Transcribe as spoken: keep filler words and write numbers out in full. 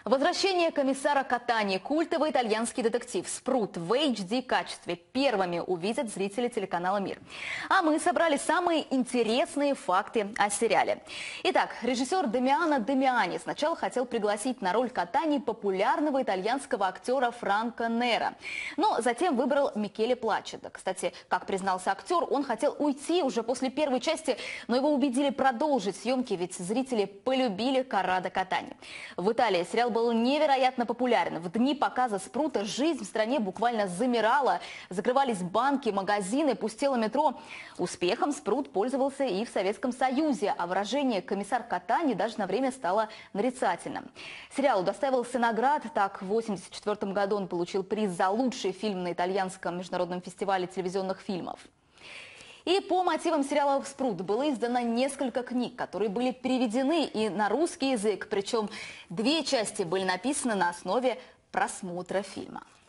Возвращение комиссара Катани. Культовый итальянский детектив «Спрут» в эйч ди качестве первыми увидят зрители телеканала «Мир». А мы собрали самые интересные факты о сериале. Итак, режиссер Дамиано Дамиани сначала хотел пригласить на роль Катани популярного итальянского актера Франко Нера. Но затем выбрал Микеле Плачедо. Кстати, как признался актер, он хотел уйти уже после первой части, но его убедили продолжить съемки, ведь зрители полюбили Коррадо Катани. В Италии сериал был невероятно популярен. В дни показа «Спрута» жизнь в стране буквально замирала. Закрывались банки, магазины, пустело метро. Успехом «Спрут» пользовался и в Советском Союзе, а выражение «комиссар Катани» даже на время стало нарицательным. Сериал удостаивался наград. Так, в восемьдесят четвёртом году он получил приз за лучший фильм на итальянском международном фестивале телевизионных фильмов. И по мотивам сериала «Спрут» было издано несколько книг, которые были переведены и на русский язык. Причем две части были написаны на основе просмотра фильма.